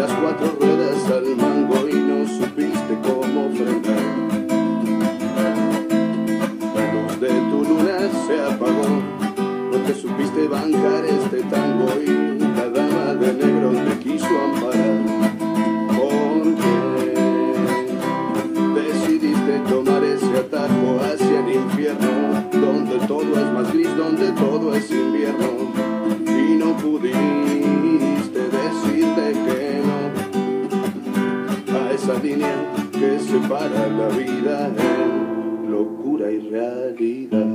las cuatro ruedas al mango y no supiste cómo frenar. La luz de tu luna se apagó, no te supiste bancar este tango y la dama de negro te quiso amparar. Porque decidiste tomar ese atajo hacia el infierno, donde todo es más gris, donde todo es invierno, y no pudiste decirte que no a esa línea que separa la vida en locura y realidad.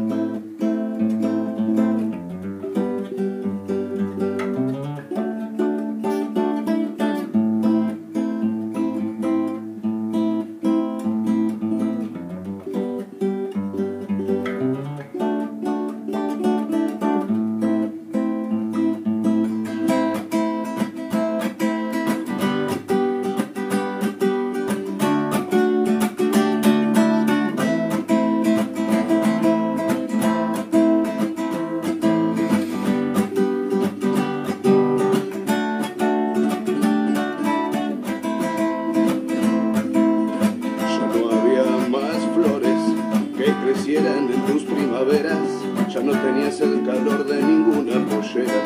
Crecieran en tus primaveras, ya no tenías el calor de ninguna pollera,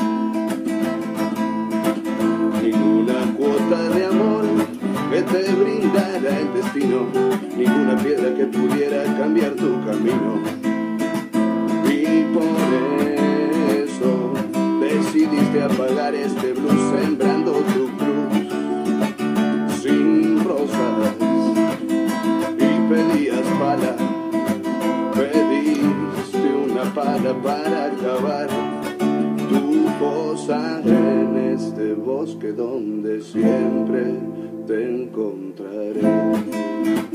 ninguna cuota de amor que te brindara el destino, ninguna piedra que pudiera cambiar tu camino. Y por eso decidiste apagar este blues sembrando tu cruz sin rosas y pedías pala. Pediste una pala para acabar tu fosa en este bosque donde siempre te encontraré.